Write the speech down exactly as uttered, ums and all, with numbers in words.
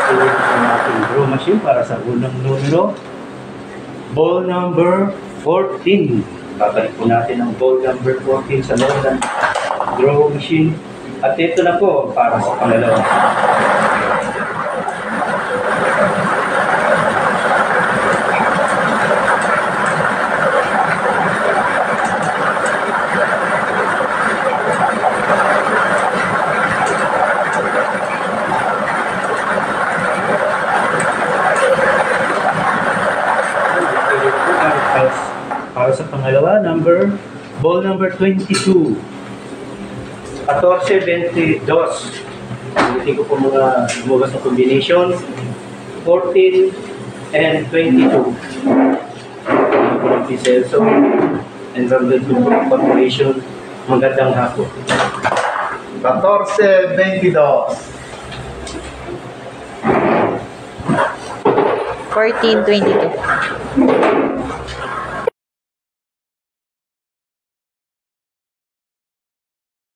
ulit ang ating draw machine para sa unang numero. Ball number fourteen. Babalik po natin ang ball number fourteen sa loob ng draw machine. At ito na po para sa pangalawa. Para sa pangalawa, number, ball number twenty-two. fourteen twenty-two. Ulitin ko po mga lumabas na combination. fourteen and twenty-two. So, and from the two combination, magandang hapon. fourteen twenty-two. fourteen twenty-two.